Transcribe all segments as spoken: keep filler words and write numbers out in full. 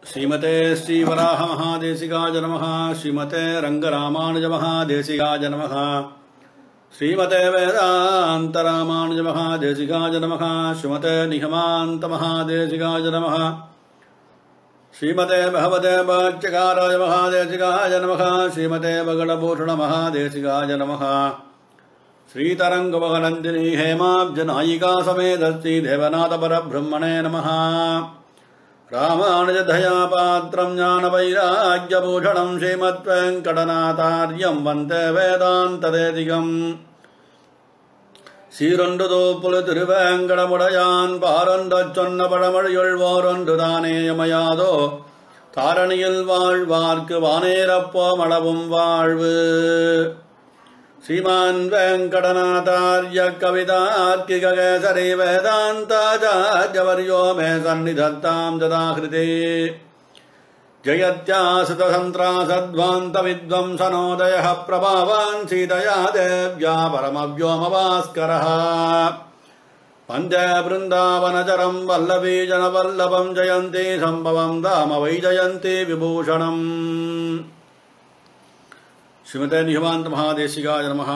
श्रीमते श्रीवराह महादेशिकाय नमः। श्रीमते रंगरामानुज महादेशिकाय नमः। श्रीमते वेदांत रामानुज महादेशिकाय नमः। श्रीमते निगमांत महादेशिकाय नमः। श्रीमते भगवते भाष्यकाराय महादेशिकाय नमः। श्रीमते बगलभूषण महादेशिकाय नमः। श्रीतरंगमहनंदिनी हेमाब्जनायिका समेत श्री देवनाथ परब्रह्मणे नमः। रामानुजदया पात्रं ज्ञानवैराग्यभूषणं श्रीमद्वेङ्कटनाथार्यं वन्दे वेदान्तदेशिकम्। சீரொன்றுதோ புலு திருவேங்கடமுடையான் பாரொன்றச் சொன்ன பழமொழியுள்வோரொன்று தானேயமையாதோ தாரணியில் வாழ்வார்க்கு வானேரப்போம் அளவும் வாழ்வு. श्रीमान वेंकटनाथार्य कवितार्किककेसरी वेदांताचार्यवर्यो मे सन्निधत्तां ददाहृते। जयत्यासुतसन्त्रासध्वान्तविद्वंसनोदयः प्रभावान् सीतया देव्या परमव्योमभास्करः। वन्दे वृन्दावनचरं वल्लभीजनवल्लभं जयन्ती सम्भवं धाम वैजयन्ती विभूषणम्। श्रीमते निगमांत महादेशिकाय नमः।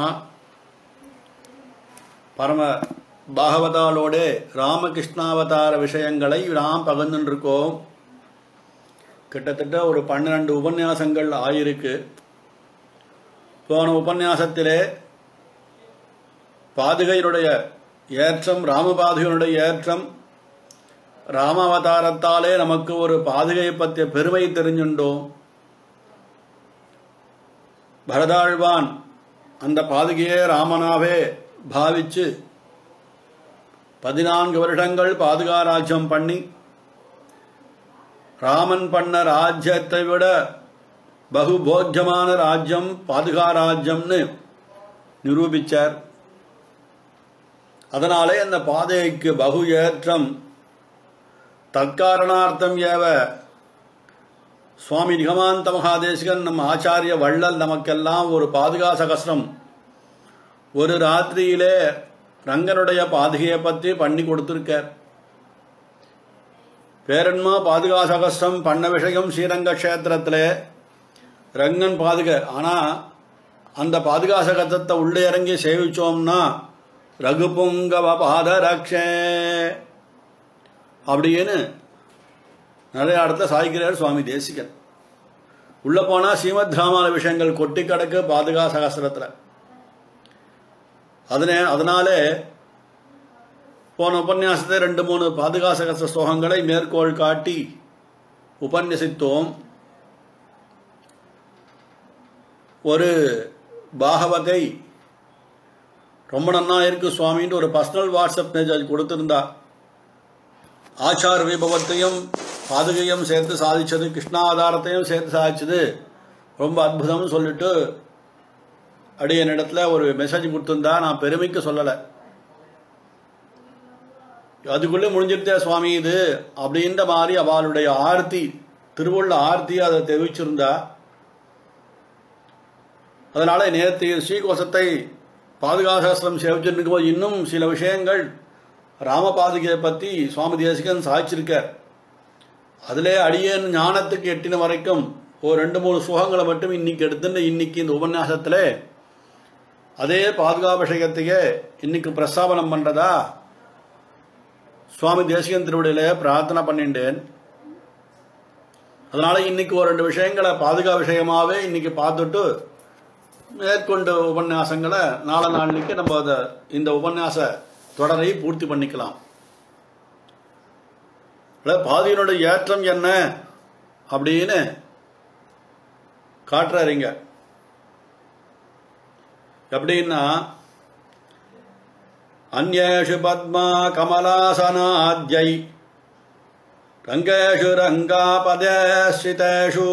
பரம பாகவதாலோட ராமகிருஷ்ணாவதார விஷயங்களை நாம் பகிர்ந்துருக்கோம். கிட்டத்தட்ட ஒரு பன்னிரண்டு உபன்யாசங்கள் ஆயிருக்கு. போன உபன்யாசத்திலே பாதுகையினுடைய ஏற்றம், ராமபாதுகையினுடைய ஏற்றம், ராமாவதாரத்தாலே நமக்கு ஒரு பாதுகையை பற்றிய பெருமை தெரிஞ்சுண்டோம். பரதாழ்வான் அந்த பாதுகையே ராமனாவே பாவிச்சு பதினான்கு வருடங்கள் பாதுகா ராஜ்யம் பண்ணி ராமன் பண்ண ராஜ்யத்தை விட பகுபோக்கியமான ராஜ்யம் பாதுகா ராஜ்யம்னு நிரூபிச்சார். அதனாலே அந்த பாதைக்கு பகு ஏற்றம். தற்காரணார்த்தம் ஏவ சுவாமி நிகமாந்த மகாதேசிகன் நம் ஆச்சாரிய வள்ளல் நமக்கெல்லாம் ஒரு பாதுகா சகஸ்ரம் ஒரு ராத்திரியிலே ரங்கனுடைய பாதுகையை பற்றி பண்ணி கொடுத்திருக்கார். பேரன்மா பாதுகா சகஸ்ரம் பண்ண விஷயம் ஸ்ரீரங்க கஷேத்திரத்தில் ரங்கன் பாதுகை. ஆனால் அந்த பாதுகா சகஸ்ரத்தை உள்ளே இறங்கி சேவிச்சோம்னா ரகுபுங்கவ பாதரக்ஷே அப்படின்னு நிறைய இடத்துல சாய்க்கிறார் சுவாமி தேசிகன். உள்ள போனா ஸ்ரீமத் ராமாயண விஷயங்கள் கொட்டி கிடக்கு பாதுகா சகஸ்திரத்துல. அதனே அதனாலே போன உபன்யாசத்தை ரெண்டு மூணு பாதுகா சகஸ்திர ஸ்லோகங்களை மேற்கோள் காட்டி உபன்யசித்தோம். ஒரு பாகவதை ரொம்ப நன்னா இருக்கு சுவாமின்னு ஒரு பர்சனல் வாட்ஸ்அப் மெசேஜ் கொடுத்திருந்தா. ஆச்சார வைபவத்தையும் பாதுகையும் சேர்த்து சாதிச்சது, கிருஷ்ணாவதாரத்தையும் சேர்த்து சாதிச்சது ரொம்ப அற்புதம்னு சொல்லிட்டு அடி என்னிடத்துல ஒரு மெசேஜ் கொடுத்துருந்தா. நான் பெருமைக்கு சொல்லலை, அதுக்குள்ளே முடிஞ்சிருத்தே சுவாமி இது அப்படின்ற மாதிரி அவளுடைய ஆர்த்தி, திருவுள்ள ஆர்த்தி அதை தெரிவிச்சிருந்தா. அதனால நேற்று ஸ்ரீகோஷத்தை பாதுகாசாஸ்திரம் சேவிச்சிருக்கும் போது இன்னும் சில விஷயங்கள் ராமபாதுகையை பற்றி சுவாமி தேசிகன் சாய்ச்சிருக்கார். அதிலே அடியேன் ஞானத்துக்கு எட்டின வரைக்கும் ஒரு ரெண்டு மூணு சுகங்களை மட்டும் இன்னைக்கு எடுத்துன்னு இன்னைக்கு இந்த உபன்யாசத்தில் அதே பாதுகா விஷயத்தையே இன்னைக்கு பிரஸ்தாபனம் பண்ணுறதா சுவாமி தேசிகன் திருவடியிலே பிரார்த்தனை பண்ணிட்டேன். அதனால இன்னைக்கு ஒரு ரெண்டு விஷயங்களை பாதுகா விஷயமாகவே இன்னைக்கு பார்த்துட்டு மேற்கொண்ட உபன்யாசங்களை நாளை நாளைக்கு நம்ம அதை இந்த உபன்யாச தொடரை பூர்த்தி பண்ணிக்கலாம். பாதியினுடைய ஏற்றம் என்ன அப்படின்னு காட்டுறாருங்க. எப்படின்னா அந்யேஷு பத்மா கமலாசனாத்யை ரங்கேஷு ரங்காபதேஸ்ரிதேஷு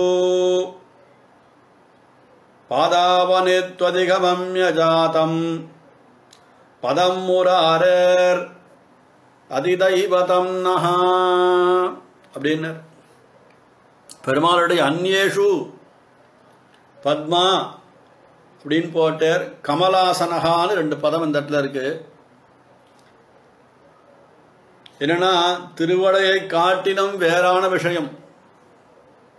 பாதாவனித்வதிகமம்ய ஜாதம் பதம் முராரேர் அதிதைவதம் நஹா அப்படின்னு பெருமாளுடைய அந்யேஷு பத்மா அப்படின்னு போட்டார். கமலாசனகான்னு ரெண்டு பதம் இந்த இடத்துல இருக்கு. என்னன்னா திருவடையை காட்டிலும் வேறான விஷயம்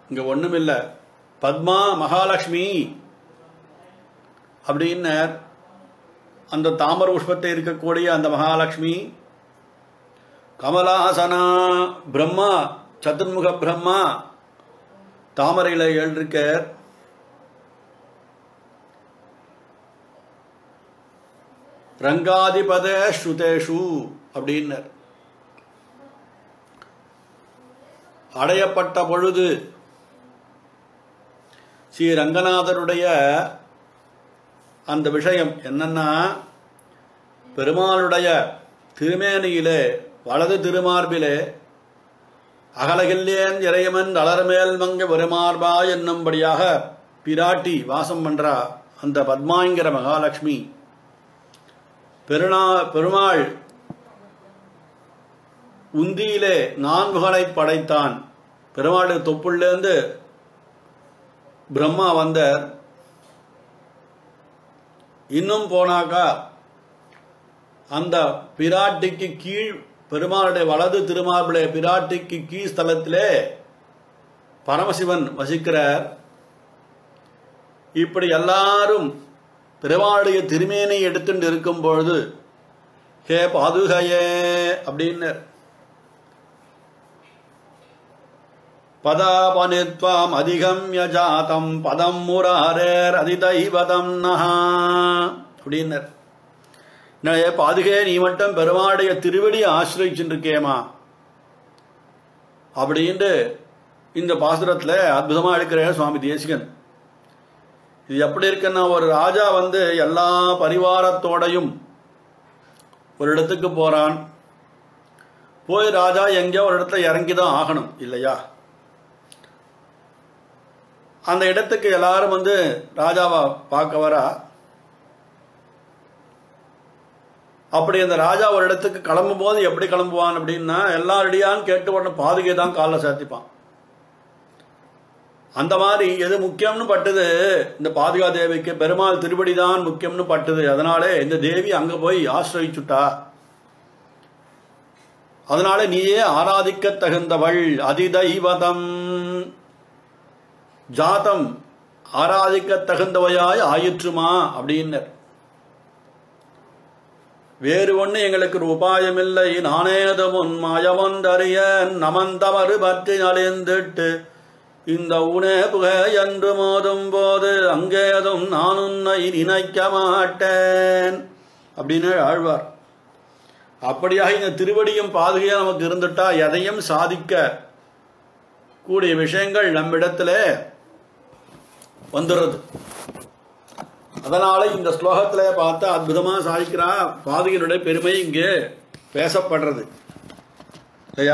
இங்க ஒண்ணும் இல்லை, பத்மா மகாலட்சுமி அப்படின்னு அந்த தாமர புஷ்பத்தை இருக்கக்கூடிய அந்த மகாலட்சுமி, கமலாசனா பிரம்மா, சதுர்முக பிரம்மா தாமரையில் எழுதிருக்கார். ரங்காதிபத ஸ்ருதேஷு அப்படின்னர். அடையப்பட்ட பொழுது ஸ்ரீ ரங்கநாதருடைய அந்த விஷயம் என்னன்னா, பெருமாளுடைய திருமேனியிலே வலது திருமார்பிலே அகலகில்லேன் இறையமன் அலர்மேல் மங்க பெருமார்பா என்னும்படியாக பிராட்டி வாசம் பண்றா. அந்த பத்மாங்கிற மகாலட்சுமி பெருநா பெருமாள் உந்தியிலே நான்குகளை படைத்தான். பெருமாளுடைய தொப்புள்ளேருந்து பிரம்மா வந்தார். இன்னும் போனாக்கா அந்த பிராட்டிக்கு கீழ் பெருமாளுடைய வலது திருமார்பிலே பிராட்டிக்கு கீழ் ஸ்தலத்திலே பரமசிவன் வசிக்கிறார். இப்படி எல்லாரும் பெருமாளுடைய திருமேனை எடுத்துட்டு இருக்கும் பொழுது ஹே பாதுகையே அப்படின்னு பதாபனித்வாம் அதிகம் யஜாதம் பதம் முராரேர் அதிதைவதம் நஹா அப்படின்னர். என்னைய பாதுகே, நீ மட்டும் பெருமாளுடைய திருவடியை ஆசிரியிச்சுருக்கேமா அப்படின்ட்டு இந்த பாசுரத்தில் அற்புதமாக எடுக்கிற சுவாமி தேசிகன். இது எப்படி இருக்குன்னா, ஒரு ராஜா வந்து எல்லா பரிவாரத்தோடையும் ஒரு இடத்துக்கு போறான். போய் ராஜா எங்கேயோ ஒரு இடத்துல இறங்கி தான் ஆகணும் இல்லையா? அந்த இடத்துக்கு எல்லாரும் வந்து ராஜாவை பார்க்க வரா. அப்படி அந்த ராஜா ஒரு இடத்துக்கு கிளம்பும் போது எப்படி கிளம்புவான் அப்படின்னா, எல்லாம் ரெடியான்னு கேட்டு உடனே பாதுகை தான் காலில் சேர்த்திப்பான். அந்த மாதிரி எது முக்கியம்னு பட்டது இந்த பாதுகா தேவிக்கு பெருமாள் திருப்படி தான் முக்கியம்னு பட்டது. அதனாலே இந்த தேவி அங்க போய் ஆசிரிச்சுட்டா. அதனால நீயே ஆராதிக்க தகுந்தவள், அதிதைவதம் ஜாதம் ஆராதிக்க தகுந்தவையாய் ஆயிற்றுமா அப்படின்னர். வேறு ஒன்று எங்களுக்கு ஒரு உபாயமில்லை, நானேது முன் மாயவந்தறிய நமந்தவரு பற்றி நலிந்துட்டு இந்த உனே புகை என்று மோதும் போது அங்கேதும் நான் உன்னை நினைக்க மாட்டேன் அப்படின்னு ஆழ்வார். அப்படியாக இந்த திருவடியும் பாதுகையும் நமக்கு இருந்துட்டா எதையும் சாதிக்க கூடிய விஷயங்கள் நம்மிடத்துல வந்துடுறது. அதனால இந்த ஸ்லோகத்துல பார்த்தா அற்புதமா சாதிக்கிறா. பாதுகையினுடைய பெருமை இங்கே பேசப்படுறது இல்லையா?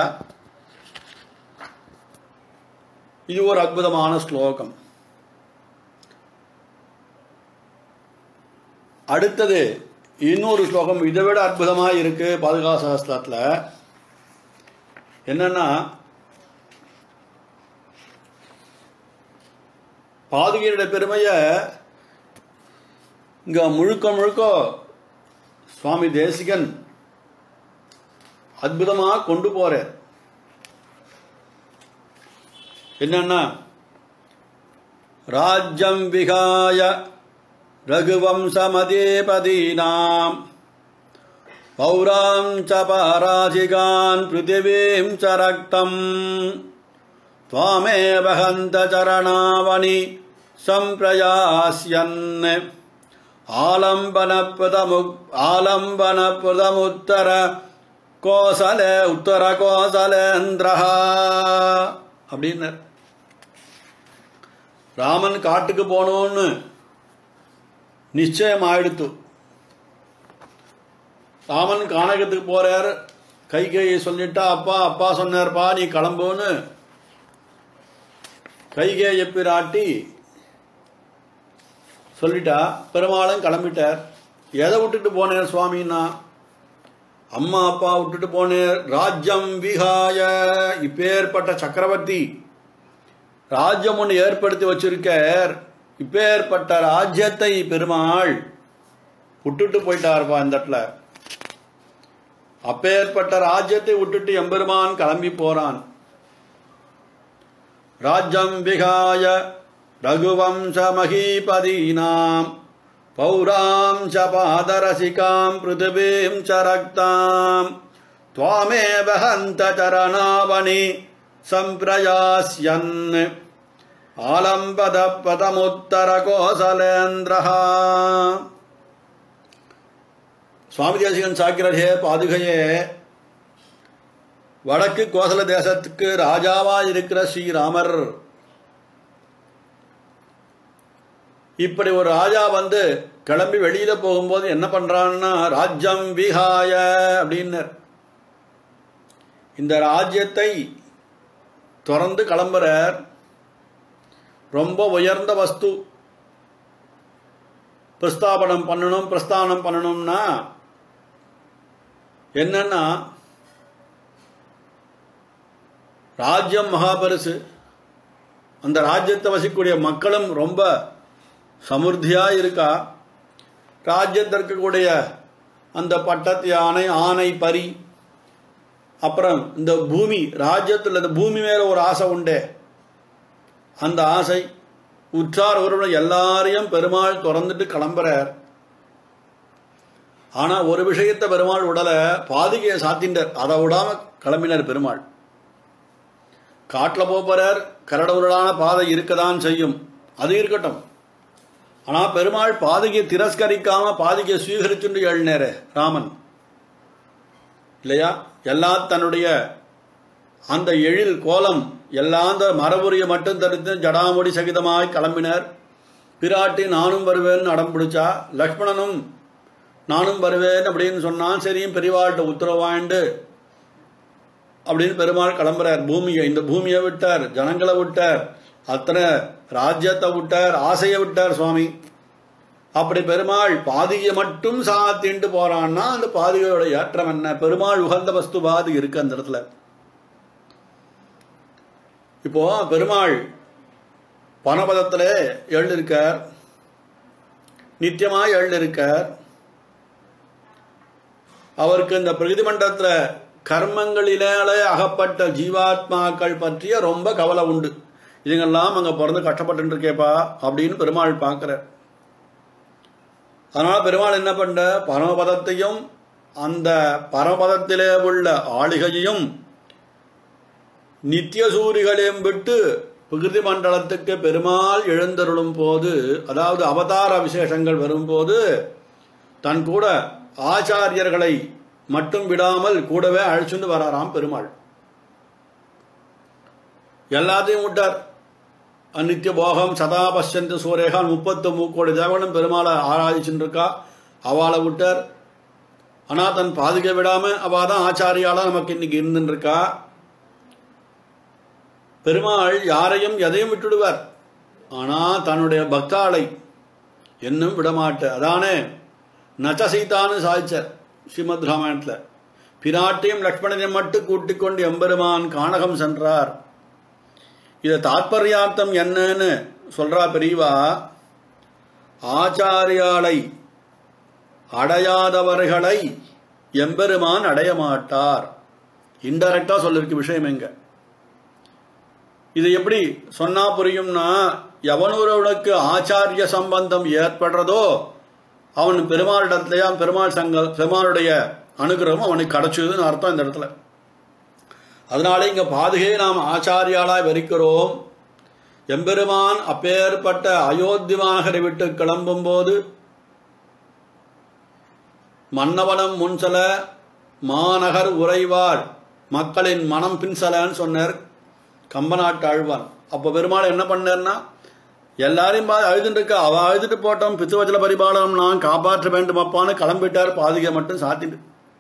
இது ஒரு அற்புதமான ஸ்லோகம். அடுத்தது இன்னொரு ஸ்லோகம் இதை விட அற்புதமா இருக்கு பாதுகா சஹஸ்ரத்துல. என்னன்னா, பாதுகையுடைய பெருமைய இங்க முழுக்க முழுக்க சுவாமி தேசிகன் அற்புதமா கொண்டு போற. என்னன்னா, ராஜ்யம் விகாய ரகுவம்சமதேபதீனாம் பௌராம் ச பாராஜிகான் பிருத்திவீம் ச ரக்தம் த்வாமேவ ஹந்த சரணாவனி சம்பிரயாஸ்யன் ஆலம்பனப்ரதமு ஆலம்பனப்ரதமுத்தர கோசல உத்தர கோசலேந்திரஹா அப்படின்னு. ராமன் காட்டுக்கு போனோன்னு நிச்சயம் ஆயிடுத்து. ராமன் கானகத்துக்கு போறார். கைகையை சொல்லிட்டா, அப்பா அப்பா சொன்னார்ப்பா நீ கிளம்புன்னு கைகையை பிராட்டி சொல்லிட்டா. பெருமாளும் கிளம்பிட்டார். எதை விட்டுட்டு போனேர் சுவாமின்னா, அம்மா அப்பா விட்டுட்டு போனேர். ராஜ்யம் விகாய, இப்பேற்பட்ட சக்கரவர்த்தி ராஜ்யம் ஒன்று ஏற்படுத்தி வச்சிருக்கார். இப்பேற்பட்ட ராஜ்யத்தை பெருமாள் விட்டுட்டு போயிட்டார்ப்பா இந்த இடத்துல. அப்பேற்பட்ட ராஜ்யத்தை விட்டுட்டு எம்பெருமான் கிளம்பி போறான். ராஜ்யம் விகாய ரகுவம்ச மகீபதீனாம் பௌராம் ச பாதரசிகாம் பிருத்திவீம் ச ரக்தாம் त्वामेव हन्त चरणावनि सम्प्रयास्यन् आलम्बद पदमुत्तर कोसलेन्द्रः சுவாமி தேசிகன் சாக்கிரே பாதுகையே வடக்கு கோசல தேசத்துக்கு ராஜாவா இருக்கிற ஸ்ரீராமர் இப்படி ஒரு ராஜா வந்து கிளம்பி வெளியில போகும்போது என்ன பண்றான்னா ராஜ்யம் விஹாய அப்படின்னு இந்த ராஜ்யத்தை தொடர்ந்து கிளம்புறார். ரொம்ப உயர்ந்த வஸ்து பிரஸ்தாபனம் பண்ணணும் பிரஸ்தானம் பண்ணணும்னா என்னன்னா ராஜ்யம் மகாபரிசு. அந்த ராஜ்யத்தை வசிக்கக்கூடிய மக்களும் ரொம்ப சமுர்த்தியா இருக்கா. ராஜ்யத்திற்கு கூடிய அந்த பட்டத்து யானை ஆனை பரி அப்புறம் இந்த பூமி ராஜ்யத்தில் இந்த பூமி மேல ஒரு ஆசை உண்டே அந்த ஆசை உற்றார் ஒருவன் எல்லாரையும் பெருமாள் திறந்துட்டு கிளம்புறார். ஆனா ஒரு விஷயத்தை பெருமாள் உடல பாதுகையை சாத்தின்றார். அதை விடாம கிளம்பினார் பெருமாள். காட்டில் போறார். கரடவுரலான பாதை இருக்கதான் செய்யும், அது இருக்கட்டும். ஆனா பெருமாள் பாதுகையை திரஸ்கரிக்காம பாதுகையை சுவீகரிச்சுட்டு எழுநேரே ராமன் இல்லையா. எல்லா தன்னுடைய அந்த எழில் கோலம் எல்லாம் அந்த மரபுரியை மட்டும் தடுத்து ஜடாமுடி சகிதமாய் கிளம்பினர். பிராட்டி நானும் வருவேன்னு அடம் பிடிச்சா. லக்ஷ்மணனும் நானும் வருவேன் அப்படின்னு சொன்னான். சரியும் பெரியவாள்கிட்ட உத்தரவாண்டு அப்படின்னு பெருமாள் கிளம்புறார். பூமியை இந்த பூமியை விட்டார், ஜனங்களை விட்டார், அத்தனை ராஜ்யத்தை விட்டார், ஆசையை விட்டார் சுவாமி. அப்படி பெருமாள் பாதியை மட்டும் சாத்தின்ட்டு போறான்னா அந்த பாதிகையோட ஏற்றம் என்ன? பெருமாள் உகந்த வஸ்து பாதி இருக்கு அந்த இடத்துல. இப்போ பெருமாள் பனபதத்துல எழுதிருக்கார், நித்தியமாய் எழுதிருக்கார். அவருக்கு இந்த பிரகிருதி மண்டலத்துல கர்மங்களிலே அகப்பட்ட ஜீவாத்மாக்கள் பற்றிய ரொம்ப கவலை உண்டு. இதுங்கெல்லாம் அங்க பிறந்து கஷ்டப்பட்டு இருக்கேப்பா அப்படின்னு பெருமாள் பார்க்கிறார். அதனால பெருமாள் என்ன பண்ண பரமபதத்தையும் அந்த பரமபதத்திலே உள்ள ஆளிகையையும் நித்திய சூரிகளையும் விட்டு பிரகிருதி மண்டலத்துக்கு பெருமாள் எழுந்தருளும் போது, அதாவது அவதார விசேஷங்கள் வரும்போது தன் கூட ஆச்சாரியர்களை மட்டும் விடாமல் கூடவே அழைச்சுட்டு வராராம் பெருமாள். எல்லாத்தையும் விட்டார். அந்நித்திய போகம் சதா பஷ்யந்த சூரேகான் முப்பத்து மூக்கோடி தேவனும் பெருமாளை ஆராதிச்சுட்டு இருக்கா. அவளை விட்டார். ஆனா தன் பாதுகை விடாம அவ தான் ஆச்சாரியால நமக்கு இன்னைக்கு இருந்துட்டு இருக்கா. பெருமாள் யாரையும் எதையும் விட்டுடுவார். ஆனா தன்னுடைய பக்தாளை என்னும் விடமாட்ட. அதானே நச்சசீதான்னு சாதிச்சார் ஸ்ரீமத் ராமாயணத்துல. பிராட்டியும் லக்ஷ்மணனையும் மட்டும் கூட்டிக் கொண்டு எம்பெருமான் கானகம் சென்றார். இத தாத்பர்யார்த்தம் என்னன்னு சொல்றா பெரியவா. ஆச்சாரியாலை அடையாதவர்களை எம்பெருமான் அடைய மாட்டார். இன்டைரக்டா சொல்லிருக்கு விஷயம். எங்க இது எப்படி சொன்னா புரியும்னா, எவனொருவனுக்கு ஆச்சாரிய சம்பந்தம் ஏற்படுறதோ அவன் பெருமாளிடத்திலேயே பெருமாள் சங்க பெருமாளுடைய அனுகிரகம் அவனுக்கு கிடைச்சதுன்னு அர்த்தம் இந்த இடத்துல. அதனால இங்க பாதுகையை நாம் ஆச்சாரியாலாய் வரிக்கிறோம். எம்பெருமான் அப்பேற்பட்ட அயோத்தியமானகரை விட்டு கிளம்பும் போது மன்னவனம் முன்சல மாநகர் உறைவாள் மக்களின் மனம் பின்சலன்னு சொன்னார் கம்பநாட்டு ஆழ்வான். அப்ப பெருமாள் என்ன பண்ணார்னா, எல்லாரையும் அழுதுட்டு இருக்க அவ அழுதுட்டு போட்டோம், பித்துவச்சல பரிபாலம் நான் காப்பாற்ற வேண்டும் அப்பான்னு கிளம்பிட்டார். பாதுகை மட்டும் சாத்திட்டு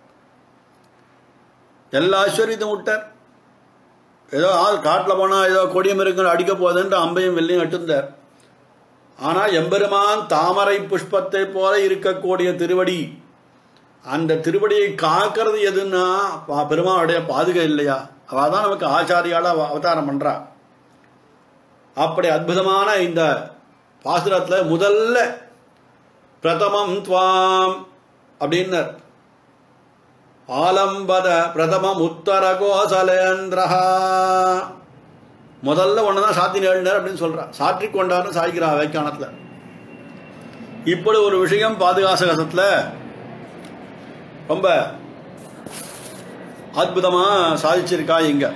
எல்லா ஐஸ்வர்யத்தையும் விட்டார். ஏதோ ஆள் காட்டில் போனா ஏதோ கொடியம் இருக்கு அடிக்க போகுதுன்ற அம்பையும் வெள்ளையும் எட்டுந்தார். ஆனா எம்பெருமான் தாமரை புஷ்பத்தை போல இருக்கக்கூடிய திருவடி, அந்த திருவடியை காக்கிறது எதுன்னா பெருமாளுடைய பாதுகை இல்லையா? அவதான் நமக்கு ஆச்சாரியால அவதாரம் பண்றா. அப்படி அற்புதமான இந்த பாசுரத்துல முதல்ல பிரதமம் துவாம் அப்படின்னர். ஆலம்பத பிரதமம் உத்தர கோசலேந்திரஹா. முதல்ல ஒன்றுதான் சாத்தின் எழுந்தார் அப்படின்னு சொல்கிறான். சாற்றி கொண்டார்னு சாய்க்கிறான் வேக்கானத்தில். இப்படி ஒரு விஷயம் பாதுகாசகத்தில் ரொம்ப அற்புதமாக சாதிச்சிருக்கா இங்க.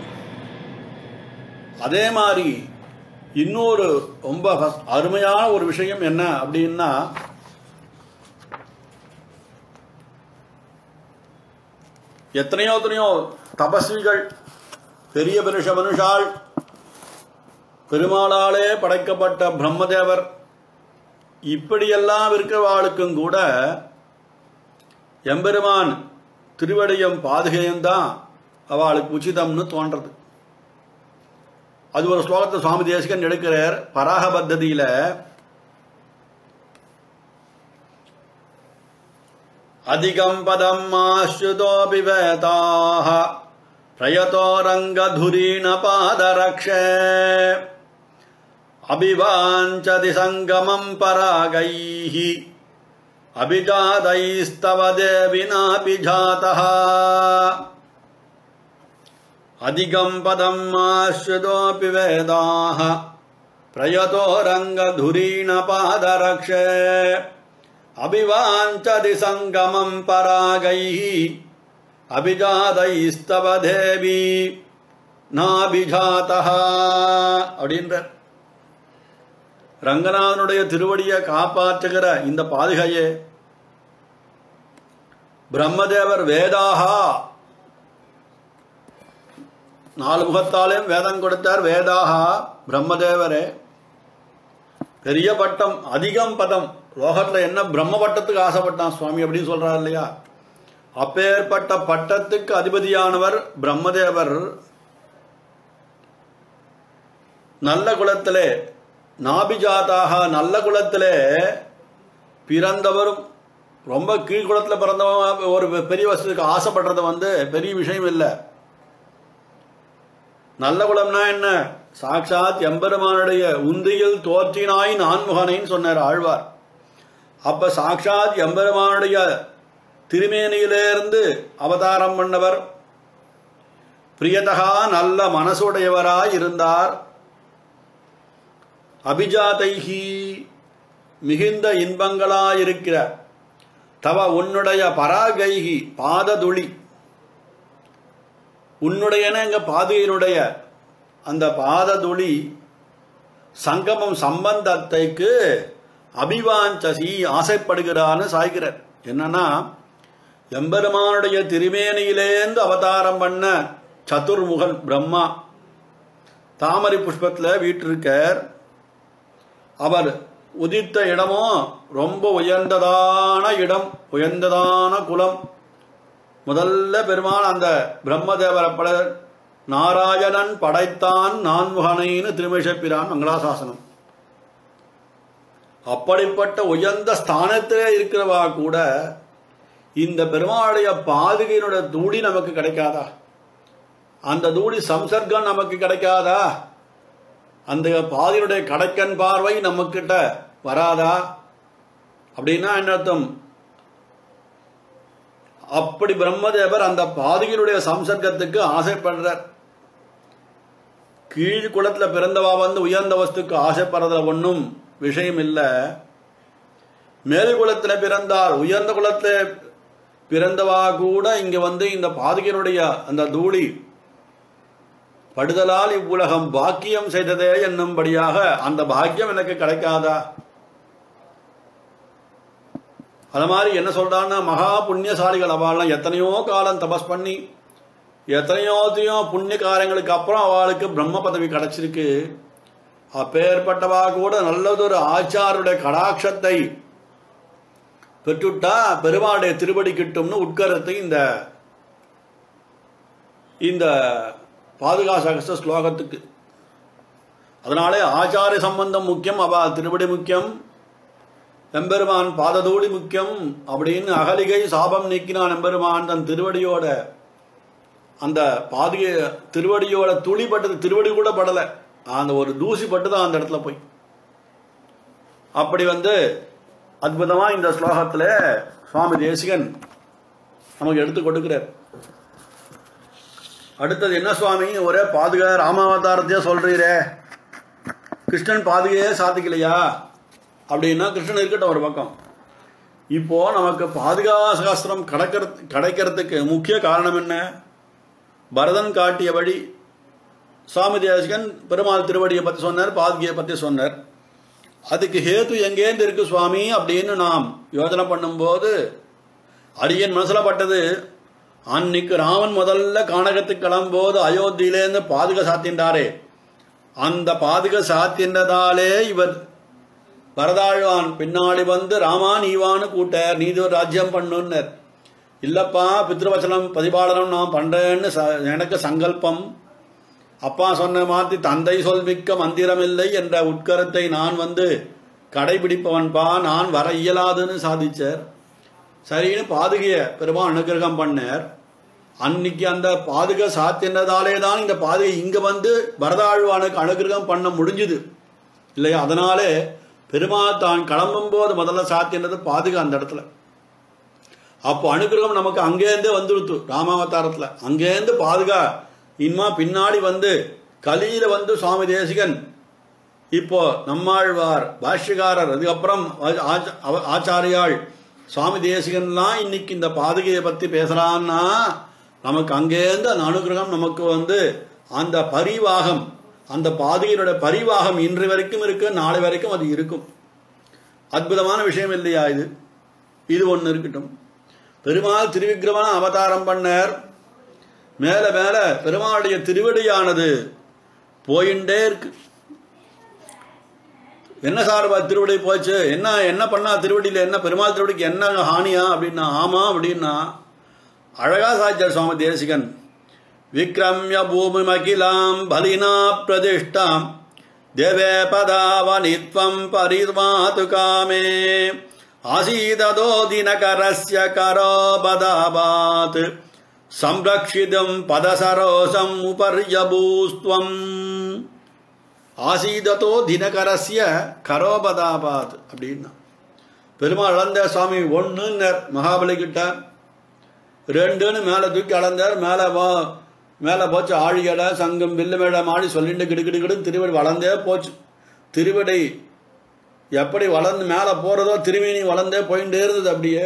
அதே மாதிரி இன்னொரு ரொம்ப அருமையான ஒரு விஷயம் என்ன அப்படின்னா, எத்தனையோ எத்தனையோ தபஸ்விகள், பெரிய பெருஷ மனுஷாள், பெருமாளாலே படைக்கப்பட்ட பிரம்மதேவர், இப்படியெல்லாம் இருக்கிறவாளுக்கும் கூட எம்பெருமான் திருவடியும் பாதுகையம்தான் அவளுக்கு உச்சிதம்னு தோன்றது. அது ஒரு ஸ்லோகத்தை சுவாமி தேசிகன் எடுக்கிறார் பராக பத்ததியில. அதிகம் பதம் ஆஸ்யுதோபி வேதாஹ பிரயதோ ரங்கதுரீண பாதரக்ஷே அபிவாஞ்சதி சங்கமம் பராகைஹி அபிஜாதைஸ்தவ தேவினாபி ஜாதஹ. அதிகம் பதம் ஆஸ்யுதோபி வேதாஹ பிரயதோ ரங்கதுரீண பாதரக்ஷே அபிவாஞ்சதி சங்கமம் பராகைஹி அபிஜாதைஸ்தவ தேவி நாபிஜாதஹ அப்படின்ற ரங்கநாதனுடைய திருவடியை காப்பாற்றுகிற இந்த பாதுகையே பிரம்மதேவர் வேதாஹா, நாலு முகத்தாலேயும் வேதம் கொடுத்தார். வேதாஹா பிரம்மதேவரே, பெரிய பட்டம், அதிகம் பதம். லோகத்தில் என்ன பிரம்ம பட்டத்துக்கு ஆசைப்பட்டான் சுவாமி அப்படின்னு சொல்றார் இல்லையா? அப்பேற்பட்ட பட்டத்துக்கு அதிபதியானவர் பிரம்மதேவர். நல்ல குலத்திலே நாபிஜாதாக, நல்ல குலத்திலே பிறந்தவரும், ரொம்ப கீழ்குளத்தில் பிறந்தவங்க ஒரு பெரிய வசதிக்கு ஆசைப்படுறது வந்து பெரிய விஷயம் இல்லை. நல்ல குலம்னா என்ன? சாட்சாத் எம்பெருமானுடைய உந்தியில் தோற்றினாய் நான்முகனைன்னு சொன்னார் ஆழ்வார். அப்ப சாட்சாத் எம்பெருமானுடைய திருமேனியிலிருந்து அவதாரம் பண்ணவர், பிரியதகா நல்ல மனசுடையவராய் இருந்தார். அபிஜாதைஹி மிகுந்த இன்பங்களாயிருக்கிற தவ உன்னுடைய பராகைஹி பாததுளி, உன்னுடையன எங்க பாதையினுடைய அந்த பாததுளி சங்கமம் சம்பந்தத்தைக்கு அபிவாஞ்சசி ஆசைப்படுகிறான்னு சாய்கிறார். என்னன்னா, எம்பெருமானுடைய திருமேனியிலேந்து அவதாரம் பண்ண சதுர்முகன் பிரம்மா தாமரை புஷ்பத்தில் வீற்றிருக்கார். அவர் உதித்த இடமும் ரொம்ப உயர்ந்ததான இடம், உயர்ந்ததான குலம். முதல்ல பெருமான் அந்த பிரம்மதேவரை பட நாராயணன் படைத்தான் நான்முகனைன்னு திருமேஷப்பிரான் மங்களாசாசனம். அப்படிப்பட்ட உயர்ந்த ஸ்தானத்திலே இருக்கிறவா கூட இந்த பெருமாளுடைய பாதுகையினுடைய தூளி நமக்கு கிடைக்காதா? அந்த தூளி சம்சர்க்கம் நமக்கு கிடைக்காதா? அந்த பாதியினுடைய கடைக்கன் பார்வை நமக்கிட்ட வராதா? அப்படின்னா என்ன அர்த்தம்? அப்படி பிரம்மதேவர் அந்த பாதியினுடைய சம்சர்க்கத்துக்கு ஆசைப்படுறார். கீழ் குளத்துல பிறந்தவா வந்து உயர்ந்த வஸ்துக்கு ஆசைப்படுறதுல ஒன்றும் விஷயம் இல்லை. மேல் குலத்துல பிறந்தார், உயர்ந்த குலத்துல பிறந்தவா கூட இங்க வந்து இந்த பாதகியனுடைய அந்த தூளி படுதலால் இவ்வுலகம் பாக்கியம் செய்ததே என்னும்படியாக அந்த பாக்கியம் எனக்கு கிடைக்காதா? அது மாதிரி என்ன சொல்றான்னா, மகா புண்ணியசாலிகள் அவள்லாம் எத்தனையோ காலம் தபஸ் பண்ணி எத்தனையோத்தையோ புண்ணிய காரியங்களுக்கு அப்புறம் அவளுக்கு பிரம்ம பதவி கிடைச்சிருக்கு. அப்பேற்பட்டவா கூட நல்லதொரு ஆச்சாருடைய கடாட்சத்தை பெற்றுட்டா பெருமாளுடைய திருவடி கிட்டும்னு உட்கருத்து இந்த இந்த பாதுகாசகஸ்த ஸ்லோகத்துக்கு. அதனாலே ஆச்சாரிய சம்பந்தம் முக்கியம், அவ திருவடி முக்கியம், எம்பெருமான் பாததூடி முக்கியம் அப்படின்னு அகலிகை சாபம் நீக்கினான் எம்பெருமான் தன் திருவடியோட. அந்த பாதுகை திருவடியோட துளி பட்டது, திருவடி கூட படலை, அந்த ஒரு தூசி பட்டுதான் அந்த இடத்துல போய். அப்படி வந்து அற்புதமா இந்த ஸ்லோகத்துல சுவாமி தேசிகன் நமக்கு எடுத்து கொடுக்கிறார். அடுத்தது என்ன சுவாமி ஒரே பாதுகா ராமாவதாரத்தையே சொல்றீரே, கிருஷ்ணன் பாதுகையே சாத்திக்கலையா அப்படின்னா கிருஷ்ணன் இருக்கட்டும் ஒரு பக்கம். இப்போ நமக்கு பாதுகா சாஸ்திரம் கிடைக்கிற கிடைக்கிறதுக்கு முக்கிய காரணம் என்ன? பரதன் காட்டிய வழி. சுவாமி தேசிகன் பெருமாள் திருவடியை பற்றி சொன்னார், பாதுகையை பற்றி சொன்னார். அதுக்கு ஹேத்து எங்கேருந்து இருக்கு சுவாமி அப்படின்னு நாம் யோஜனை பண்ணும்போது அடியன் மனசில் பட்டது, அன்னைக்கு ராமன் முதல்ல கானகத்துக்கு கிளம்போது அயோத்தியிலேருந்து பாதுகா சாத்தின்றாரே, அந்த பாதுகா சாத்தின்றதாலே இவர் பரதாழ்வான் பின்னாடி வந்து ராமா நீவான்னு கூட்டார், நீதி ஒரு ராஜ்யம் பண்ணுன்னர். இல்லப்பா பித்ருவச்சனம் பதிபாலனம் நான் பண்றேன்னு எனக்கு சங்கல்பம், அப்பா சொன்ன மாதிரி தந்தை சொல்மிக்க மந்திரம் இல்லை என்ற உட்கருத்தை நான் வந்து கடைபிடிப்பவன்பா, நான் வர இயலாதுன்னு சாதிச்சார். சரின்னு பாதுகைய பெருமாள் அனுகிரகம் பண்ணார். அன்னைக்கு அந்த பாதுகை சாத்தினதாலே தான் இந்த பாதுகை இங்க வந்து பரதாழ்வானுக்கு அனுகிரகம் பண்ண முடிஞ்சுது இல்லையா? அதனாலே பெருமாள் தான் கிளம்பும் போது முதல்ல சாத்தினது பாதுகை அந்த இடத்துல. அப்போ அனுகிரகம் நமக்கு அங்கேருந்தே வந்துடுத்து ராமாவதாரத்துல. அங்கேருந்து பாதுகா இன்மா பின்னாடி வந்து கலியில வந்து சுவாமி தேசிகன், இப்போ நம்மாழ்வார் பாஷ்யகாரர், அதுக்கப்புறம் ஆச்சாரியாள் சுவாமி தேசிகன்லாம் இன்னைக்கு இந்த பாதுகையை பத்தி பேசுறான்னா நமக்கு அங்கேருந்து அந்த அனுகிரகம் நமக்கு வந்து அந்த பரிவாகம், அந்த பாதுகையினுடைய பரிவாகம் இன்று வரைக்கும் இருக்கு, நாளை வரைக்கும் அது இருக்கும். அற்புதமான விஷயம் இல்லையா இது? இது ஒன்று இருக்கட்டும். பெருமாள் திருவிக்கிரமன அவதாரம் பண்ணார். மேல மேல பெருமாளுடைய திருவடியானது போயிண்டே இருக்கு. என்ன சார்பா திருவடி போச்சு, என்ன என்ன பண்ணா திருவடியில, என்ன பெருமாள் திருவடிக்கு என்ன ஹானியா அப்படின்னா, ஆமா அப்படின்னா அழகா சாய்ச்சார் சுவாமி தேசிகன். விக்ரம்ய பூமி மகிலாம் பலினா பிரதிஷ்டாம் தேவே பதாவனித்வம் பரிமாது காமே ஆசீததோ தினகரஸ்ய கரோ பதாபாத் சம்ரக்ஷிதம் பதசரோசம் உபர்யபூஸ்துவம். ஆசீததோ தினகரஸ்ய கரோபதாபாத் அப்படின்னா பெருமாள் அளந்த சுவாமி ஒன்றுன்னு மகாபலி கிட்ட, ரெண்டுன்னு மேலே தூக்கி அளந்தார். மேலே மேலே போச்சு ஆழியடை சங்கம் வில்லு மேடை மாடி சொல்லிட்டு கிடுக்கிடுக்கிடுன்னு திருவடி வளர்ந்தே போச்சு. திருவடி எப்படி வளர்ந்து மேலே போகிறதோ திருமேனி வளர்ந்தே போயிட்டே இருந்தது. அப்படியே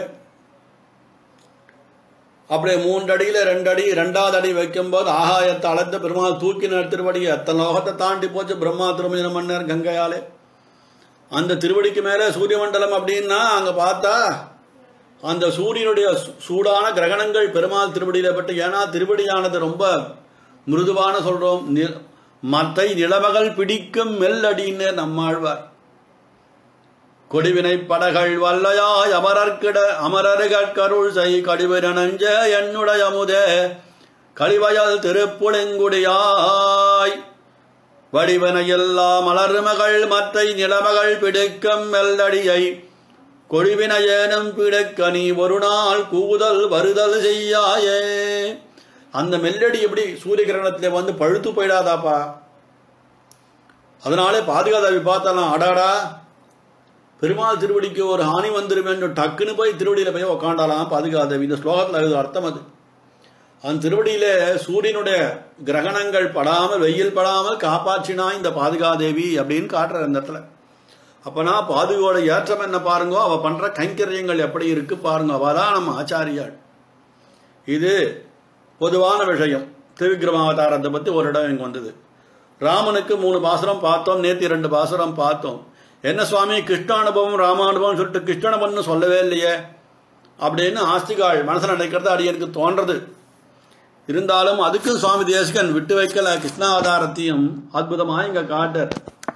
அப்படியே மூன்று அடியில் ரெண்டு அடி ரெண்டாவது அடி வைக்கும்போது ஆகாயத்தை அளந்து பெருமாள் தூக்கின திருவடியை எத்தனை லோகத்தை தாண்டி போச்சு. பிரம்மா திருமஞ்சனம் பண்ணார் கங்கையாலே. அந்த திருவடிக்கு மேலே சூரிய மண்டலம் அப்படின்னா அங்கே பார்த்தா அந்த சூரியனுடைய சூடான கிரகணங்கள் பெருமாள் திருவடியில பட்டு. ஏன்னா திருவடியானது ரொம்ப மிருதுவான சொல்றோம், மத்தை நிலமகள் பிடிக்கும் மெல்லடின்னு நம்மாழ்வார். கொடிவினை படகள் வல்லையாய் அமரர்கிட அமரருகருள் செய் கடிவின நஞ்ச என்னுடைய அமுதே கழிவயல் திருப்புளெங்குடியாய் வடிவன எல்லா மலர்மகள் மத்தை நிலமகள் பிடிக்கும் மெல்லடியை கொழிவின ஏனும் பிடக்க நீ ஒரு நாள் கூதல் வருதல் செய்யாயே. அந்த மெல்லடி எப்படி சூரிய கிரகணத்திலே வந்து பழுத்து போயிடாதாப்பா? அதனாலே பாதுகாதாவி பார்த்தாலாம், அடாடா பெருமாள் திருவடிக்கு ஒரு ஹானி வந்துருமே டக்குன்னு போய் திருவடியில போய் உக்காண்டாலாம் பாதுகாதேவி. இந்த ஸ்லோகத்தில் அது அர்த்தம். அது அந்த திருவடியில சூரியனுடைய கிரகணங்கள் படாமல் வெயில் படாமல் காப்பாற்றினா இந்த பாதுகாதேவி அப்படின்னு காட்டுற அந்த இடத்துல. அப்பனா பாதுகையோட ஏற்றம் என்ன பாருங்கோ, அவ பண்ற கைங்கரியங்கள் எப்படி இருக்கு பாருங்க. அவதான் நம்ம ஆச்சாரியாள். இது பொதுவான விஷயம். திருவிக்கிரமாவதாரத்தை பத்தி ஒரு இடம் இங்க வந்தது. ராமனுக்கு மூணு பாசுரம் பார்த்தோம், நேத்தி ரெண்டு பாசுரம் பார்த்தோம். என்ன சுவாமி கிருஷ்ணானுபவம் ராமானுபவம் சொல்லிட்டு கிருஷ்ணனுபவம்னு சொல்லவே இல்லையே அப்படின்னு ஆஸ்திகாள் மனசுல நினைக்கிறது அடியனுக்கு தோன்றது. இருந்தாலும் அதுக்கும் சுவாமி தேசிகன் விட்டு வைக்கல. கிருஷ்ணாவதாரத்தையும் அற்புதமா இங்க காட்டர்.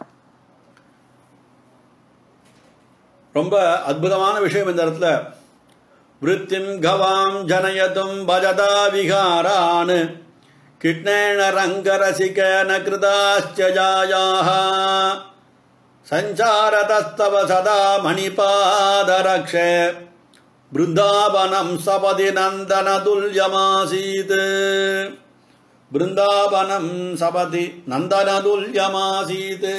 ரொம்ப அற்புதமான விஷயம் இந்த இடத்துல. விருத்திம் கவாம் ஜனயதும் பஜதா விகாரான் கிருஷ்ணேன ரங்கரசிகேன கிருதாச்சயாயாஹ சஞ்சாரதஸ்தவ சதா மணிபாதரக்ஷே பிருந்தாவனம் சபதி நந்தன துல்யமாசீத். பிருந்தாவனம் சபதி நந்தன துல்யமாசீத்.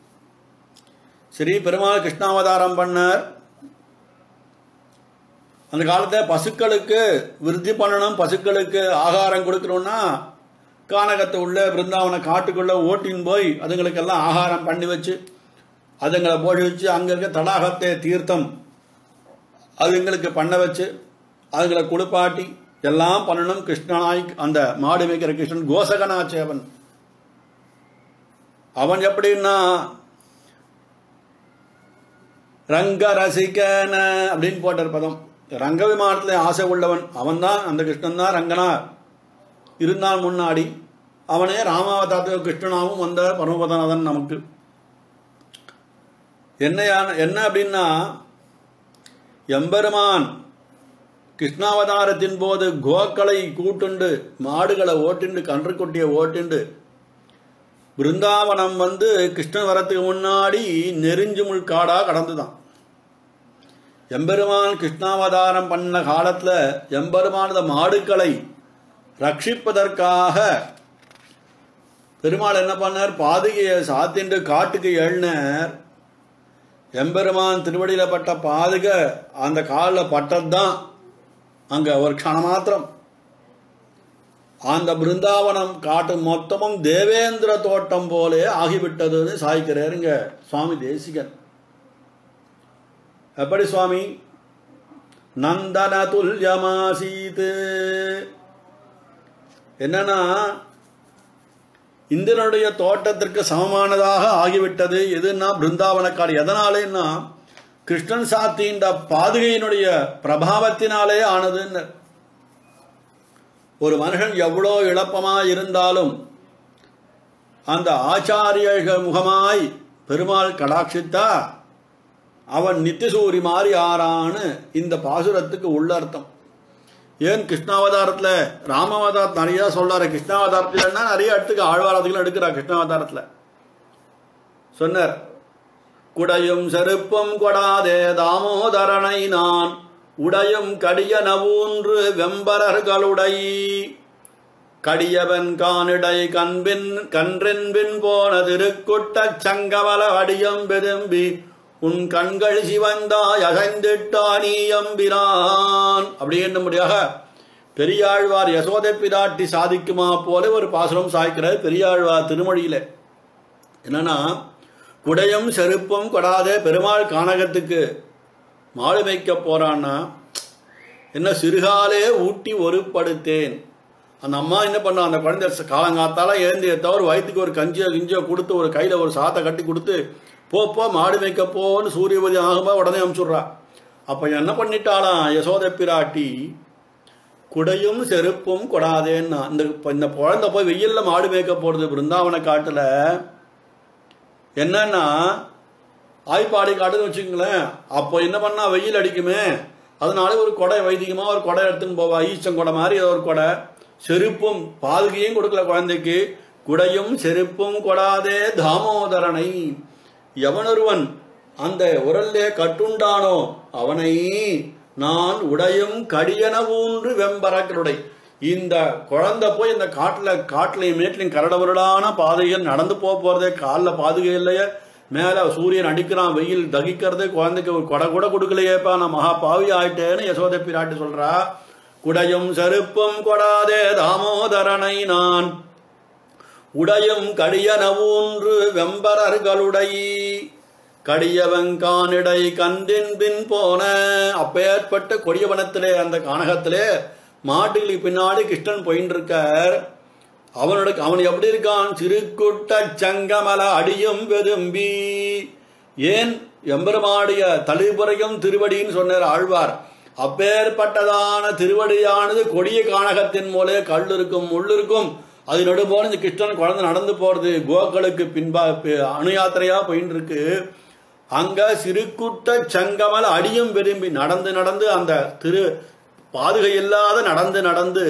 ஸ்ரீ பெருமாள் கிருஷ்ணாவதாரம் பண்ணார். அந்த காலத்தில் பசுக்களுக்கு விருத்தி பண்ணணும், பசுக்களுக்கு ஆகாரம் கொடுக்கணும்னா கானகத்தை உள்ள பிருந்தாவன காட்டுக்குள்ளே ஓட்டின்னு போய் அதுங்களுக்கெல்லாம் ஆகாரம் பண்ணி வச்சு அதுங்களை போய் வச்சு அங்கே இருக்க தடாகத்தை தீர்த்தம் அதுங்களுக்கு பண்ண வச்சு அதுங்களை குளிப்பாட்டி எல்லாம் பண்ணணும். கிருஷ்ணனாய் அந்த மாடு மேய்க்கிற கிருஷ்ணன் கோசகனாச்சேவன். அவன் எப்படின்னா ரங்க ரசிகன அப்படின்னு போட்டார் பதம். ரங்க விமானத்தில் ஆசை உள்ளவன் அவன் தான், அந்த கிருஷ்ணன் தான் ரங்கனா இருந்தான் முன்னாடி. அவனே ராமாவதாரத்துக்கு கிருஷ்ணனாவும் வந்த பரமபதநாதன். நமக்கு என்னையான என்ன அப்படின்னா எம்பெருமான் கிருஷ்ணாவதாரத்தின் போது கோக்களை கூட்டுண்டு மாடுகளை ஓட்டிண்டு கன்றுக்குட்டியை ஓட்டிண்டு பிருந்தாவனம் வந்து கிருஷ்ணன் வரத்துக்கு முன்னாடி நெறிஞ்சு முள் காடாக கடந்துதான். எம்பெருமான் கிருஷ்ணாவதாரம் பண்ண காலத்தில் எம்பெருமான் இந்த மாடுகளை ரட்சிப்பதற்காக பெருமாள் என்ன பண்ணார், பாதுகையை சாத்திண்டு காட்டுக்கு எழுனார். எம்பெருமான் திருவடியில் பட்ட பாதுகை அந்த காலில் பட்டதுதான் அங்கே ஒரு க்ஷணம் மாத்திரம். அந்த பிருந்தாவனம் காட்டு மொத்தமும் தேவேந்திர தோட்டம் போலே ஆகிவிட்டதுன்னு சாய்க்கிறார் இங்க சுவாமி தேசிகன். எப்படி சுவாமி? நந்தன துல்யமாசீத். என்னன்னா இந்திரனுடைய தோட்டத்திற்கு சமமானதாக ஆகிவிட்டது. எதுன்னா பிருந்தாவனக்காடு. எதனாலேன்னா கிருஷ்ணன் சாத்தின்ற பாதுகையினுடைய பிரபாவத்தினாலே ஆனதுன்னு. ஒரு மனுஷன் எவ்வளோ இழப்பமாய் இருந்தாலும் அந்த ஆச்சாரியர்கள் முகமாய் பெருமாள் கடாட்சித்தா அவன் நித்தியசூரி மாறி ஆறான்னு இந்த பாசுரத்துக்கு உள்ளர்த்தம். ஏன் கிருஷ்ணாவதாரத்தில் ராமாவதாரத்தை நிறையா சொல்றாரு. கிருஷ்ணாவதாரத்தில்னா நிறைய இடத்துக்கு ஆழ்வாரத்துக்கு எடுக்கிறார். கிருஷ்ணாவதாரத்தில் சொன்னார், குடையும் செருப்பும் கொடாதே தாமோதரனை நான் உடையும் கடியனவூன்று வெம்பரர்களுடை கடியவன் கானிடை கண்பின் கன்றென்பின் போன திருக்குட்ட சங்கவல அடியம் பெரும்பி உன் கண்கள் சிவந்தாய் அசைந்திட்டானியம்பிரான். அப்படி என்னும்படியாக பெரியாழ்வார் யசோதை பிராட்டி சாதிக்குமா போல ஒரு பாசுரம் சாய்க்கிறார் பெரியாழ்வார் திருமொழியில. என்னன்னா குடையும் செருப்பும் கொடாதே பெருமாள் கானகத்துக்கு மாடு மேய்க்க போறான்னா என்ன சிறுகாலே ஊட்டி ஒருப்படுத்தேன். அந்த அம்மா என்ன பண்ணா, அந்த குழந்தை காலங்காத்தால ஏந்திய தவிர வயிற்றுக்கு ஒரு கஞ்சியோ கிஞ்சியோ கொடுத்து ஒரு கையில் ஒரு சாத்தை கட்டி கொடுத்து போப்போ மாடு மேய்க்க போன்னு சூரியவதி ஆகும்போது உடனே அனுப்பிச்சுட்றா. அப்போ என்ன பண்ணிட்டாளாம் யசோதை பிராட்டி, குடையும் செருப்பும் கொடாதேன்னா இந்த இந்த குழந்தை போய் வெயிலில் மாடு மேய்க்க போகிறது பிருந்தாவன காட்டில். என்னன்னா ஆய்ப்பாடி காட்டுன்னு வச்சுக்கங்களேன். அப்போ என்ன பண்ணா வெயில் அடிக்குமே, அதனால ஒரு கொடை வைதிகமாக ஒரு கொடை எடுத்துன்னு போவா. ஈச்சம் கொடை மாதிரி ஒரு கொடை. செருப்பும் பாதுகையும் கொடுக்கல குழந்தைக்கு. குடையும் செருப்பும் கொடாதே தாமோதரனை. எவனொருவன் அந்த உரல்லே கட்டுண்டானோ அவனை நான் உடையும் கடியனவூன்று வெம்பரக்களுடை. இந்த குழந்தை போய் இந்த காட்டில் காட்டிலையும் மேட்டிலையும் கரடவருடான பாதைகள் நடந்து போக போகிறதே, காலில் பாதுகை இல்லையே, மேலே சூரியன் அடிக்கிறான், வெயில் தகிக்கிறது, குழந்தைக்கு ஒரு கொடை கூட கொடுக்கலையேப்பா, நான் மகா பாவி ஆயிட்டேன்னு யசோதை பிராட்டி சொல்றா. குடையும் செருப்பும் கொடாதே தாமோதரனை நான் உடையும் கடியனவூன்று வெம்பரர்களுடை கடியவங்கானிடை கண்டின் பின் போன. அப்பேற்பட்ட கொடியவனத்திலே அந்த கானகத்திலே மாட்டுகளுக்கு பின்னாடி கிருஷ்ணன் போயின்னு இருக்கார். அவனோட அவன் எப்படி இருக்கான், சிறுக்குட்ட சங்கமல அடியும் விரும்பி. ஏன் எம்பெருமாடிய தளிபுரையும் திருவடின்னு சொன்னார் ஆழ்வார். அப்பேற்பட்டதான திருவடியானது கொடிய கானகத்தின் மூலே கல் இருக்கும் முள் இருக்கும். அது நடுபோன இந்த கிருஷ்ணன் குழந்தை நடந்து போறது கோக்களுக்கு பின்பா அணு யாத்திரையா போயின்னு இருக்கு. அங்க சிறுக்குட்ட சங்கமல அடியும் விரும்பி நடந்து நடந்து அந்த திரு பாதுகை இல்லாத நடந்து நடந்து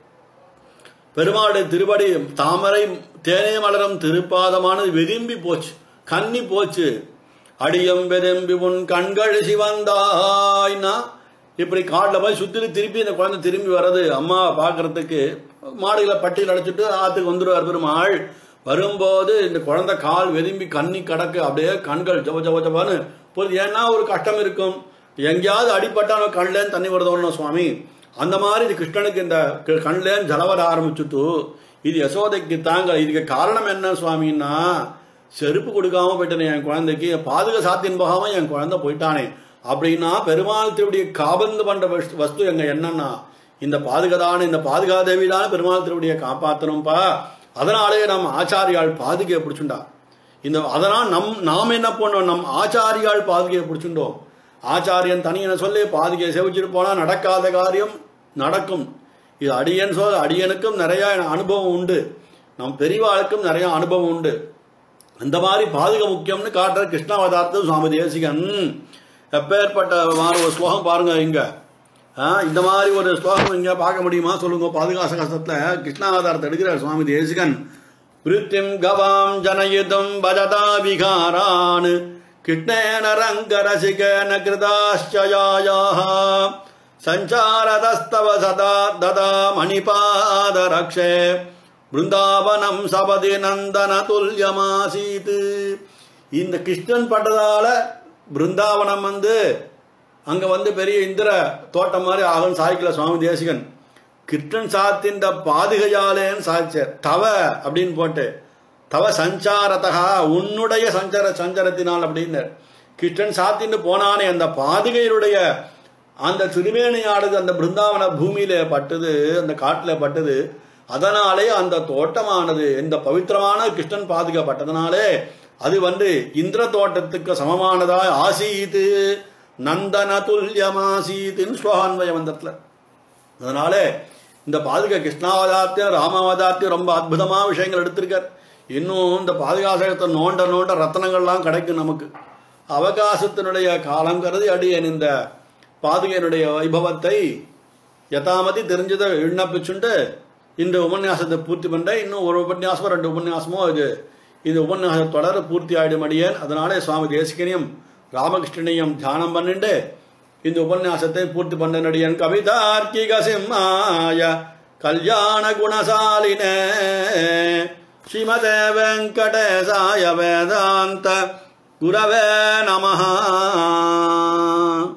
பெருமாளுடைய திருவடி தாமரை தேனே மலரும் திருப்பாதமானது விரும்பி போச்சு, கன்னி போச்சு. அடியம் விரும்பி உன் கண்கள் சிவந்தாய்னா இப்படி காட்டில் போய் சுற்றி திருப்பி இந்த குழந்தை திரும்பி வர்றது அம்மாவை பார்க்கறதுக்கு. மாடுகளை பட்டியல் அடைச்சிட்டு ஆற்றுக்கு வந்துடுவார் பெருமாள். வரும்போது இந்த குழந்தை கால் விரும்பி கண்ணி கடக்கு, அப்படியே கண்கள் ஜப ஜப ஜபான்னு போகுது. ஏன்னா ஒரு கஷ்டம் இருக்கும். எங்கேயாவது அடிப்பட்டான கண்லேன்னு தண்ணி வருதோன்னு சுவாமி அந்த மாதிரி இது கிருஷ்ணனுக்கு இந்த கண்லேன்னு ஜலவர ஆரம்பிச்சுட்டு இது யசோதைக்கு தாங்க. இதுக்கு காரணம் என்ன சுவாமின்னா செருப்பு கொடுக்காம போயிட்டேனே என் குழந்தைக்கு, பாதுகா சாத்தின் போகாம என் குழந்தை போயிட்டானே அப்படின்னா பெருமாள் திருவடியை காபந்து பண்ற வஸ்து எங்க என்னன்னா இந்த பாதுகாதான இந்த பாதுகா தேவி தானே பெருமாள் திருவடியை காப்பாற்றணும்ப்பா. அதனாலே நம் ஆச்சாரியால் பாதுகையை பிடிச்சுண்டா. இந்த அதனால் நம் நாம் என்ன பண்ணோம், நம் ஆச்சாரியால் பாதுகையை பிடிச்சுட்டோம். ஆச்சாரியன் தனியனை சொல்லி பாதுகையை செவிச்சுட்டு போனா நடக்காத காரியம் நடக்கும். இது அடியன் சொல் அடியனுக்கும் நிறைய அனுபவம் உண்டு, நம் பெரியவாளுக்கும் நிறைய அனுபவம் உண்டு. அந்த மாதிரி பாதுகா முக்கியம்னு காட்டுற கிருஷ்ணாவதாரத்தில் சுவாமி தேசிகன் எப்பேற்பட்ட மாதிரி ஒரு ஸ்லோகம் பாருங்க. இங்க இந்த மாதிரி ஒரு ஸ்லோகம் இங்க பார்க்க முடியுமா சொல்லுங்க? பாதுகா சகஸ்திரத்தில் கிருஷ்ணாவதாரத்தை எடுக்கிறார் சுவாமி தேசிகன். விருத்திம் கவாம் ஜனயுதம் பஜதா விகாரான் கிருஷ்ணேன ரங்கரசிகேன கிருதாஷ்சயாயாஹ சஞ்சாரதஸ்தவ சதா ததா மணிபாத ரக்ஷே பிருந்தாவனம் சபதி நந்தன துல்யமாசீத். இந்த கிருஷ்ணன் பட்டதால பிருந்தாவனம் வந்து அங்க வந்து பெரிய இந்திர தோட்டம் மாதிரி ஆகும் சாய்க்கல சுவாமி தேசிகன். கிருஷ்ணன் சாத்தின்ற பாதுகையாலேன்னு சாய்ச்சார். தவ அப்படின்னு போட்டு தவ சஞ்சாரத்தகா உன்னுடைய சஞ்சார சஞ்சாரத்தினால் அப்படின்னு கிருஷ்ணன் சாத்தின்னு போனானே அந்த பாதுகையினுடைய அந்த திருமேனியானது அந்த பிருந்தாவன பூமியில பட்டது, அந்த காட்டுல பட்டது. அதனாலே அந்த தோட்டமானது இந்த பவித்திரமான கிருஷ்ணன் பாதுகாப்பட்டதனாலே அது வந்து இந்திர தோட்டத்துக்கு சமமானதா ஆசீத்து நந்தன துல்யமாசீத்துன்னு ஸ்லோகான்வய வந்தத்துல. அதனால இந்த பாதுகா கிருஷ்ணாவதாரத்தையும் ராமாவதாரத்தையும் ரொம்ப அற்புதமான விஷயங்கள் எடுத்திருக்கார். இன்னும் இந்த பாதுகாசகத்தை நோண்ட நோண்ட ரத்னங்கள்லாம் கிடைக்கும் நமக்கு. அவகாசத்தினுடைய காலம் கருதி அடியேன் இந்த பாதுகையினுடைய வைபவத்தை யதாமதி தெரிஞ்சதை விண்ணப்பிச்சுட்டு இந்த உபன்யாசத்தை பூர்த்தி பண்ணுறேன். இன்னும் ஒரு உபன்யாசமோ ரெண்டு உபன்யாசமோ இது இந்த உபன்யாச தொடர பூர்த்தி ஆயிடும் அடியேன். அதனாலே சுவாமி தேசிகனையும் ராமகிருஷ்ணனையும் தியானம் பண்ணிட்டு இந்த உபன்யாசத்தை பூர்த்தி பண்ண அடியேன். கவிதார்க்கிக சிம்மாய கல்யாண குணசாலினே ஸ்ரீமதே வெங்கடேசாய வேதாந்த குரவே நமஹ.